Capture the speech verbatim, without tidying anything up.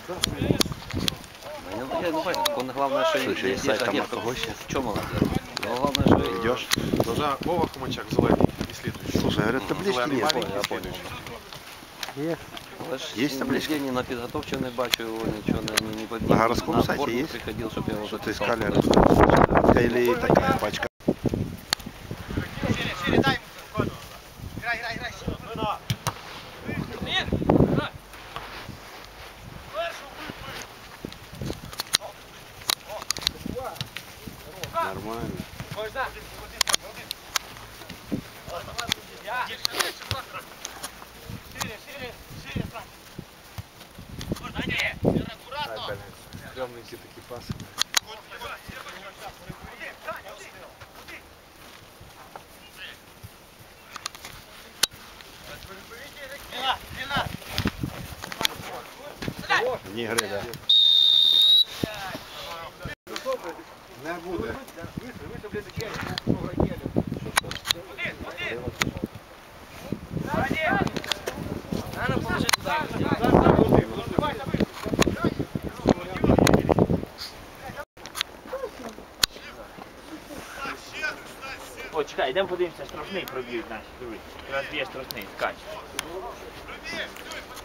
Я не понял, он главное, что Слушай, есть сайт агент. там гостя. В чем молодец? Но главное, что Идешь. За Вова Хомачак, зелений і слідуючий. Слушай, говорят, таблички Зелений нет. маленький, я понял. слідуючий. Есть. Есть Есть табличка? Ні на підготовчий не бачу його, нічого не, не поднял. На городском на сайте отбор не есть? приходил, чтобы я уже Что-то писал искали. туда. Или такая пачка. Шире, шире, дай ему. Играй, играй, играй. Нормально. Шире, шире, шире, Франк. Аккуратно. Стрёмные ці такі паси. Длина, длина. Негры, да. Не буде. Надо положить туда. О, чекай, йдемо подивимося, штрафний проб'ють наші. Дивись. Якраз є штрафний, скач.